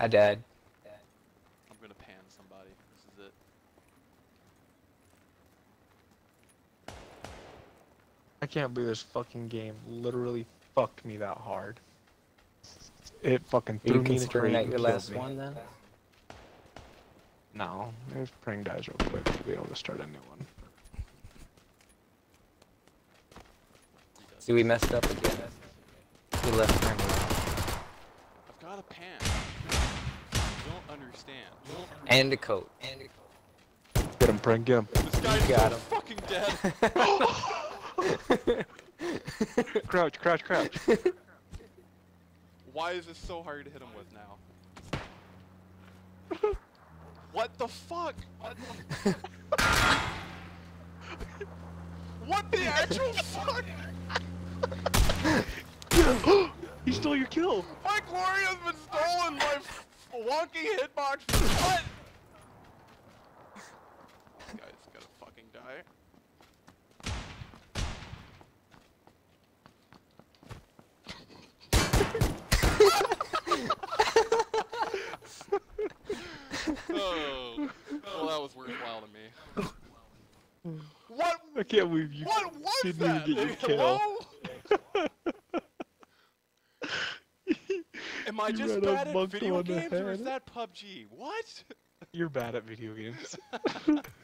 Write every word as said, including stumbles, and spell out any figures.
I died. I'm gonna pan somebody. This is it. I can't believe this fucking game literally fucked me that hard. It fucking Are you threw me in a considering crate that and your killed last me. one then? No, let's bring guys real quick to be able to start a new one. See, we messed up again. We left time alone. I've got a pan. You don't understand. And a coat. And a coat. Get him, Prank, get him. This guy's got so him. fucking dead. Crouch, crouch, crouch. Why is this so hard to hit him with now? What the fuck? What the, what the actual fuck? He stole your kill. My glory has been stolen. My f wonky hitbox. What? This guy's gonna fucking die. Oh, well, that was worthwhile to me. What? I can't believe you What was didn't that? even get your kill. Hello? Am I You just ran bad up at monked video on the games, or is head. that P U B G? What? You're bad at video games.